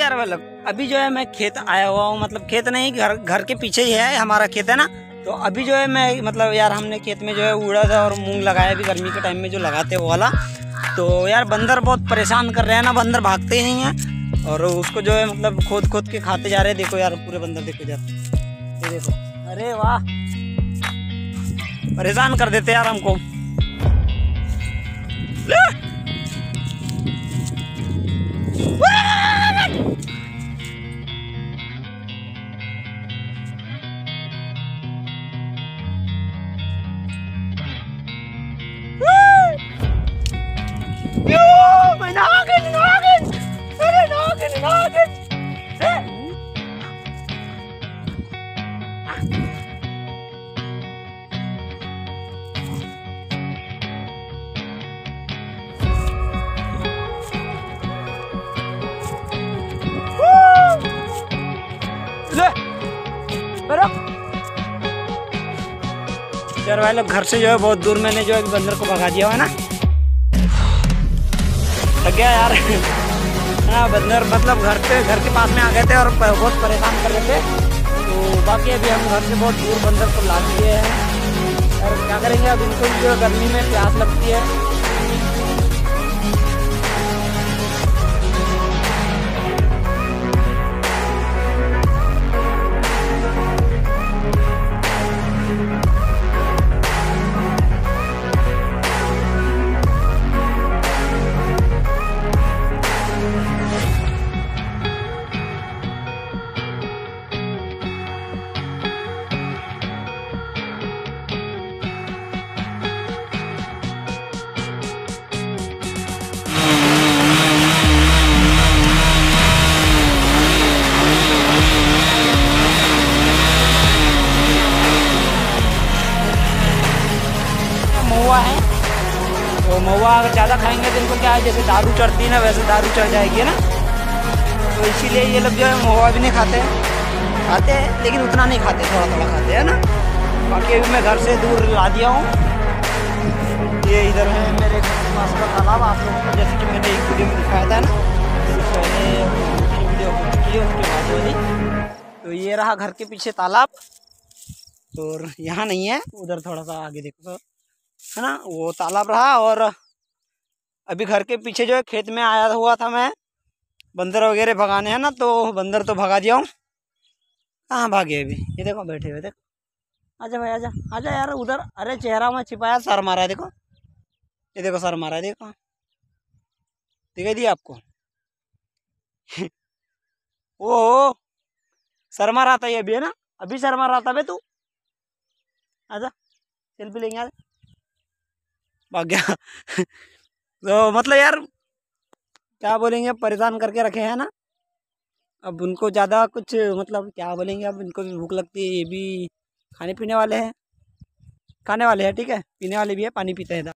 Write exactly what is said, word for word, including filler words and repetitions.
यार मतलब अभी जो है मैं खेत आया हुआ हूँ, मतलब खेत नहीं, घर घर के पीछे ही है हमारा खेत है ना। तो अभी जो है मैं मतलब यार हमने खेत में जो है उड़द और मूंग लगाया अभी गर्मी के टाइम में जो लगाते हैं वो वाला। तो यार बंदर बहुत परेशान कर रहे हैं ना, बंदर भागते ही नहीं हैं और उसको जो है मतलब खोद खोद के खाते जा रहे हैं। देखो यार पूरे बंदर देखो यार, ये देखो, अरे वाह परेशान कर देते यार हमको। यार भाई लोग घर से जो है बहुत दूर मैंने जो है बंदर को भगा दिया है ना, लग गया यार। हाँ बंदर मतलब घर पे घर के पास में आ गए थे और बहुत परेशान कर रहे थे। तो बाकी अभी हम घर से बहुत दूर बंदर को ला दिए हैं और क्या करेंगे अब, इनको जो गर्मी में प्यास लगती है। महुआ है तो महुआ अगर ज़्यादा खाएंगे तो इनको क्या है, जैसे दारू चढ़ती है ना वैसे दारू चढ़ जाएगी ना। तो इसीलिए ये लोग जो है महुआ भी नहीं खाते, खाते हैं लेकिन उतना नहीं खाते, थोड़ा थोड़ा खाते हैं ना। बाकी अभी मैं घर से दूर ला दिया हूँ। ये इधर है मेरे पास का तालाब, आप लोगों को जैसे कि मैंने एक वीडियो में दिखाया था ना, वीडियो की उसके बाद वाली। तो ये रहा घर के पीछे तालाब, और यहाँ नहीं है, उधर थोड़ा सा आगे देखो है ना, वो तालाब रहा। और अभी घर के पीछे जो है खेत में आया हुआ था मैं बंदर वगैरह भगाने हैं ना, तो बंदर तो भगा दिया हूँ। कहाँ भागे अभी, ये देखो बैठे हुए, देखो आजा भाई आजा आजा यार उधर। अरे चेहरा में छिपाया, सर मारा है देखो, ये देखो सर मारा है, देखो दिखाई दिया आपको। ओ सर मारा था ये अभी है ना, अभी सर मारा था बे तू, आजा सेल्फी लेंगे, आजा भाग गया। तो मतलब यार क्या बोलेंगे, परेशान करके रखे हैं ना। अब उनको ज़्यादा कुछ मतलब क्या बोलेंगे, अब इनको भी भूख लगती है, ये भी खाने पीने वाले हैं, खाने वाले हैं ठीक है, पीने वाले भी है, पानी पीते हैं।